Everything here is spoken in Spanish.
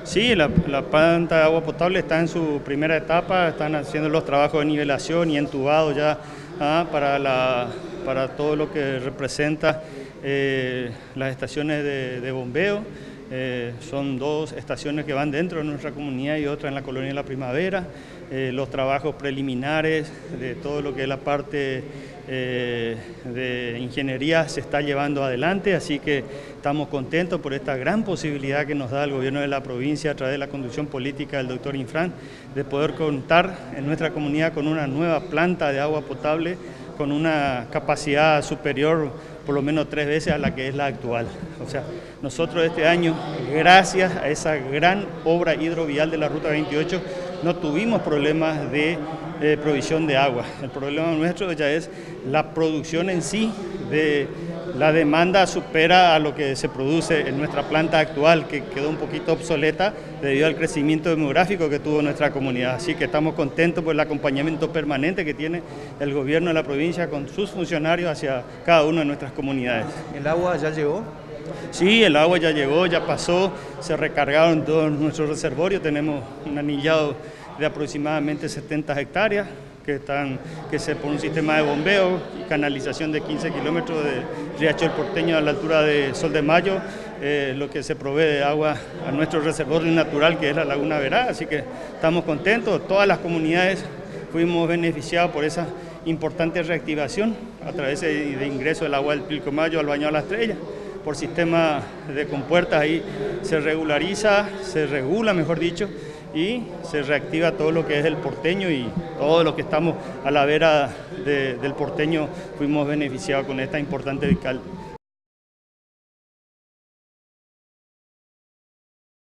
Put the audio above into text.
Sí, la planta de agua potable está en su primera etapa, están haciendo los trabajos de nivelación y entubado ya para todo lo que representa las estaciones de bombeo. Son dos estaciones que van dentro de nuestra comunidad y otra en la colonia de La Primavera. Los trabajos preliminares de todo lo que es la parte de ingeniería se está llevando adelante, así que estamos contentos por esta gran posibilidad que nos da el gobierno de la provincia a través de la conducción política del doctor Infran de poder contar en nuestra comunidad con una nueva planta de agua potable con una capacidad superior por lo menos 3 veces a la que es la actual. O sea, nosotros este año, gracias a esa gran obra hidrovial de la Ruta 28, no tuvimos problemas de provisión de agua. El problema nuestro ya es la producción en sí, la demanda supera a lo que se produce en nuestra planta actual, que quedó un poquito obsoleta debido al crecimiento demográfico que tuvo nuestra comunidad. Así que estamos contentos por el acompañamiento permanente que tiene el gobierno de la provincia con sus funcionarios hacia cada una de nuestras comunidades. ¿El agua ya llegó? Sí, el agua ya llegó, ya pasó, se recargaron todos nuestros reservorios, tenemos un anillado de aproximadamente 70 hectáreas que se por un sistema de bombeo y canalización de 15 kilómetros de Riachuelo Porteño a la altura de Sol de Mayo, lo que se provee de agua a nuestro reservorio natural que es la Laguna Verá, así que estamos contentos, todas las comunidades fuimos beneficiados por esa importante reactivación a través de ingreso del agua del Pilcomayo al Baño de la Estrella. Por sistema de compuertas ahí se regula mejor dicho, y se reactiva todo lo que es el porteño y todo lo que estamos a la vera del porteño fuimos beneficiados con esta importante